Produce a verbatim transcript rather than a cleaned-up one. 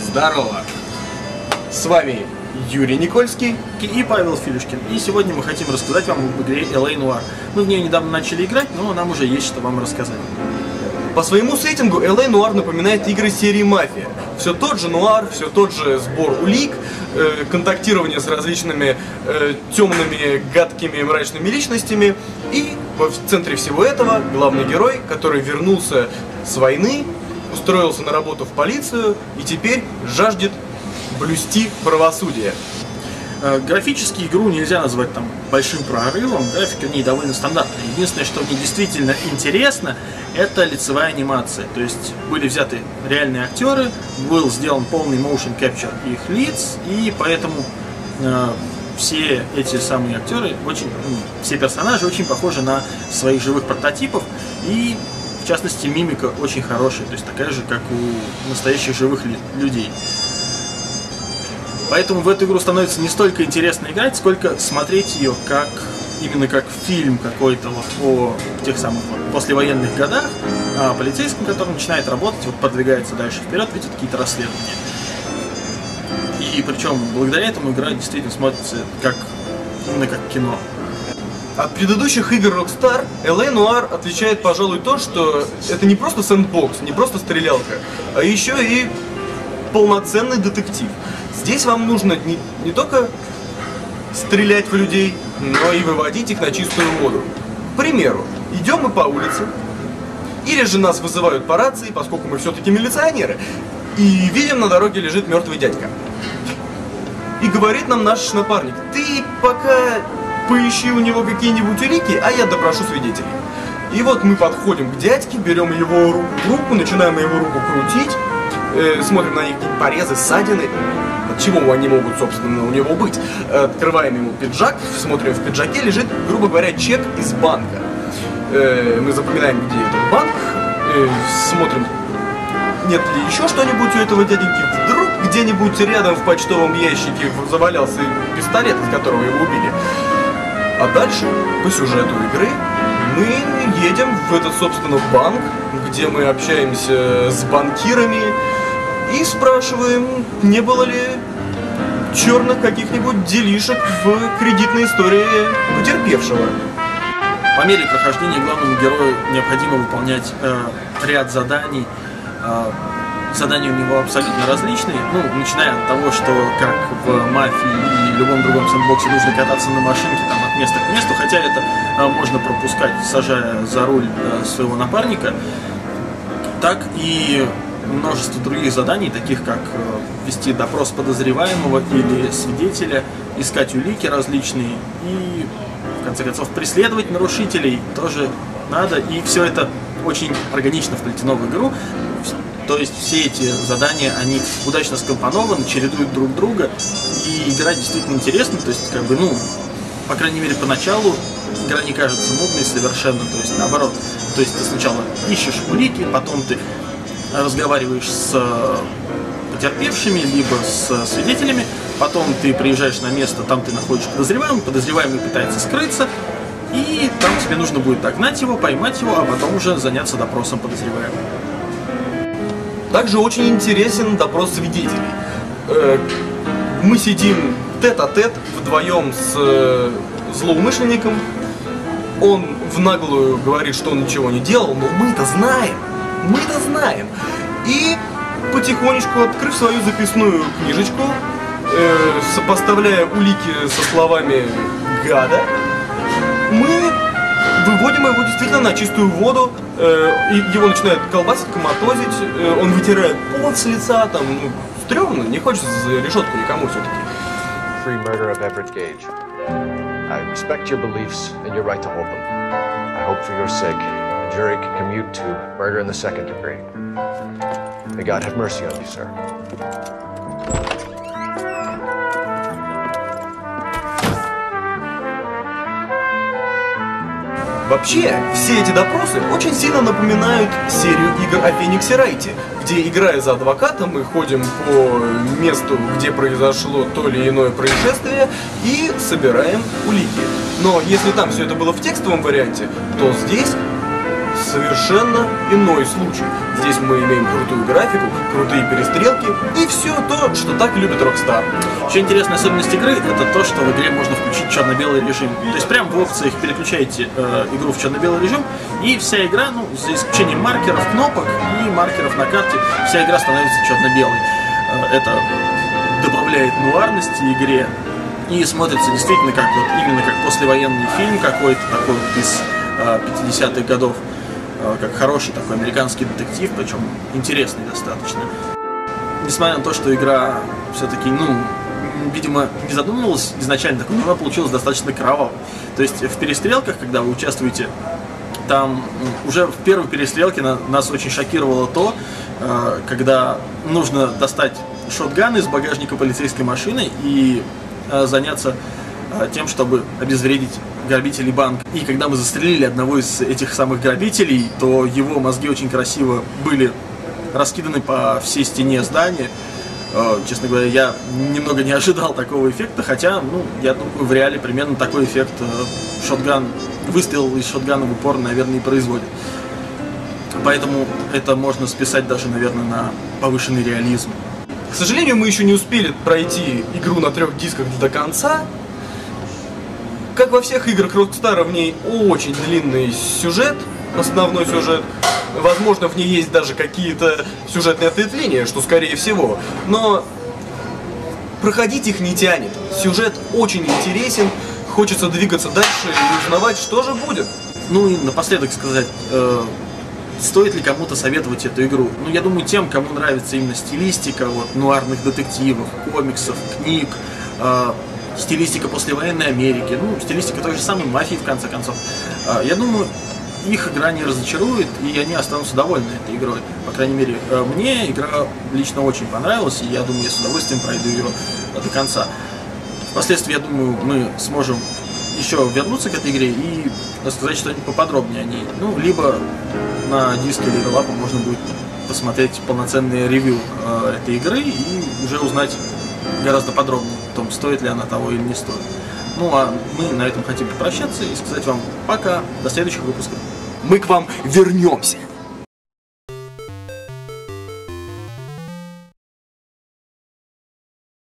Здорово! С вами Юрий Никольский и Павел Филюшкин. И сегодня мы хотим рассказать вам об игре эл эй Noire. Мы в нее недавно начали играть, но нам уже есть что вам рассказать. По своему сеттингу эл эй Noire напоминает игры серии Мафия. Все тот же нуар, все тот же сбор улик, э, контактирование с различными э, темными, гадкими, мрачными личностями. И в центре всего этого главный герой, который вернулся с войны, устроился на работу в полицию и теперь жаждет блюсти правосудие. Графически игру нельзя назвать там большим прорывом, графика в ней довольно стандартная. Единственное, что в ней действительно интересно, это лицевая анимация. То есть были взяты реальные актеры, был сделан полный motion capture их лиц, и поэтому э, все эти самые актеры, очень, ну, все персонажи очень похожи на своих живых прототипов, и в частности мимика очень хорошая, то есть такая же, как у настоящих живых людей. Поэтому в эту игру становится не столько интересно играть, сколько смотреть ее как именно как фильм какой-то вот о тех самых вот послевоенных годах, о полицейском, который начинает работать, вот продвигается дальше вперед, ведет какие-то расследования. И причем благодаря этому игра действительно смотрится как именно как кино. От предыдущих игр Rockstar эл эй Noire отличает, пожалуй, то, что это не просто сэндбокс, не просто стрелялка, а еще и полноценный детектив. Здесь вам нужно не, не только стрелять в людей, но и выводить их на чистую воду. К примеру, идем мы по улице, или же нас вызывают по рации, поскольку мы все-таки милиционеры, и видим, на дороге лежит мертвый дядька. И говорит нам наш напарник: ты пока поищи у него какие-нибудь улики, а я допрошу свидетелей. И вот мы подходим к дядьке, берем его руку, руку начинаем его руку крутить, э, смотрим на них порезы, ссадины. От чего они могут, собственно, у него быть? Открываем ему пиджак, смотрим, в пиджаке лежит, грубо говоря, чек из банка. Э, мы запоминаем, где этот банк, э, смотрим, нет ли еще что-нибудь у этого дяденьки. Вдруг где-нибудь рядом в почтовом ящике завалялся пистолет, из которого его убили. А дальше, по сюжету игры, мы едем в этот, собственно, банк, где мы общаемся с банкирами и спрашиваем, не было ли черных каких-нибудь делишек в кредитной истории потерпевшего. По мере прохождения главному герою необходимо выполнять э, ряд заданий. Э, задания у него абсолютно различные, ну, начиная от того, что как в Мафии и любом другом сэндбоксе нужно кататься на машинке там, от места к месту, хотя это э, можно пропускать, сажая за руль э, своего напарника, так и множество других заданий, таких как э, вести допрос подозреваемого или свидетеля, искать улики различные и, в конце концов, преследовать нарушителей тоже надо, и все это очень органично вплетено в игру. То есть все эти задания, они удачно скомпонованы, чередуют друг друга, и игра действительно интересна, то есть, как бы, ну, по крайней мере, поначалу игра не кажется нудной совершенно, то есть, наоборот, то есть ты сначала ищешь улики, потом ты разговариваешь с потерпевшими, либо с свидетелями, потом ты приезжаешь на место, там ты находишь подозреваемого, подозреваемый пытается скрыться, и там тебе нужно будет догнать его, поймать его, а потом уже заняться допросом подозреваемого. Также очень интересен допрос свидетелей. Мы сидим тет-а-тет вдвоем с злоумышленником, он в наглую говорит, что он ничего не делал, но мы-то знаем, мы-то знаем. И потихонечку, открыв свою записную книжечку, сопоставляя улики со словами гада, мы выводим его действительно на чистую воду, э, и его начинает колбасить, коматозить, э, он вытирает пот с лица, там, ну, стрёмно, не хочется за решетку никому все-таки. Free murder of Everett Gage. I respect your beliefs and your right to hold them. I hope for your sake the jury can commute to murder in the second degree. May God have mercy on you, sir. Вообще, все эти допросы очень сильно напоминают серию игр о Фениксе Райте, где, играя за адвоката, мы ходим по месту, где произошло то или иное происшествие, и собираем улики. Но если там все это было в текстовом варианте, то здесь совершенно иной случай. Здесь мы имеем крутую графику, крутые перестрелки и все то, что так любит Rockstar. Еще интересная особенность игры — это то, что в игре можно включить черно-белый режим. То есть прямо в опциях переключаете э, игру в черно-белый режим, и вся игра, ну, за исключением маркеров, кнопок и маркеров на карте, вся игра становится черно-белой. Э, это добавляет нуарности игре и смотрится действительно как вот именно как послевоенный фильм какой-то такой вот из э, пятидесятых годов, э, как хороший такой американский детектив, причем интересный достаточно. Несмотря на то, что игра все-таки, ну, видимо, не задумывалась изначально, так она получилась достаточно кровавой. То есть в перестрелках, когда вы участвуете, там уже в первой перестрелке на, нас очень шокировало то, э, когда нужно достать шотган из багажника полицейской машины и э, заняться э, тем, чтобы обезвредить грабителей банка. И когда мы застрелили одного из этих самых грабителей, то его мозги очень красиво были раскиданы по всей стене здания. Э, честно говоря, я немного не ожидал такого эффекта, хотя, ну, я думаю, в реале примерно такой эффект э, шотган, выстрел из шотгана в упор, наверное, и производит. Поэтому это можно списать даже, наверное, на повышенный реализм. К сожалению, мы еще не успели пройти игру на трех дисках до конца. Как во всех играх Rockstar, в ней очень длинный сюжет, основной сюжет. Возможно, в ней есть даже какие-то сюжетные ответвления, что скорее всего. Но проходить их не тянет. Сюжет очень интересен, хочется двигаться дальше и узнавать, что же будет. Ну и напоследок сказать, э, стоит ли кому-то советовать эту игру? Ну, я думаю, тем, кому нравится именно стилистика вот, нуарных детективов, комиксов, книг, э, стилистика послевоенной Америки, ну, стилистика той же самой мафии, в конце концов. Э, я думаю, их игра не разочарует, и они останутся довольны этой игрой. По крайней мере, э, мне игра лично очень понравилась, и я думаю, я с удовольствием пройду ее до конца. Впоследствии, я думаю, мы сможем еще вернуться к этой игре и рассказать что-нибудь поподробнее о ней. Ну, либо на диске Level Up можно будет посмотреть полноценное ревью э, этой игры и уже узнать гораздо подробнее о том, стоит ли она того или не стоит. Ну, а мы на этом хотим попрощаться и сказать вам пока, до следующих выпусков. Мы к вам вернемся.